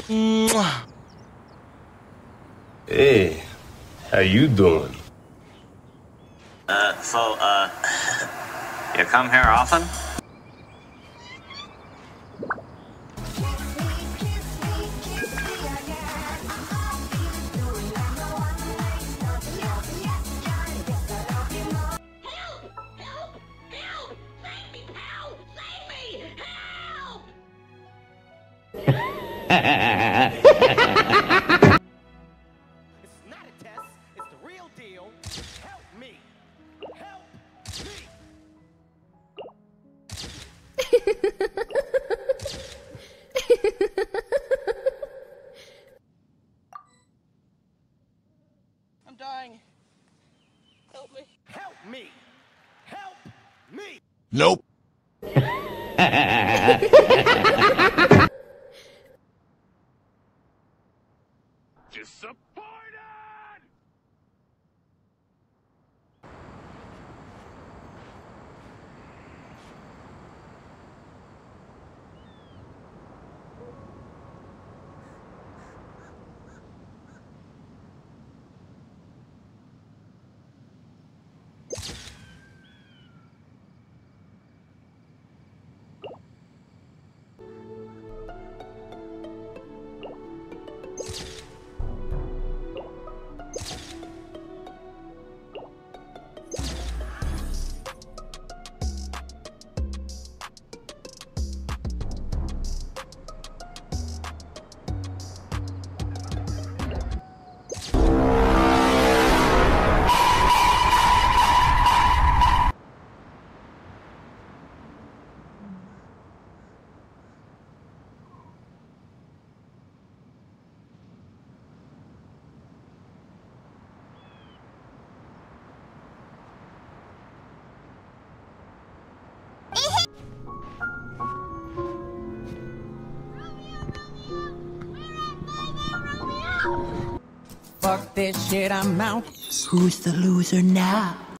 Hey, how you doing? You come here often? It's not a test, it's the real deal. Help me. Help me. I'm dying. Help me. Help me. Help me. Nope. Disappointed! Fuck this shit, I'm out. Who's the loser now?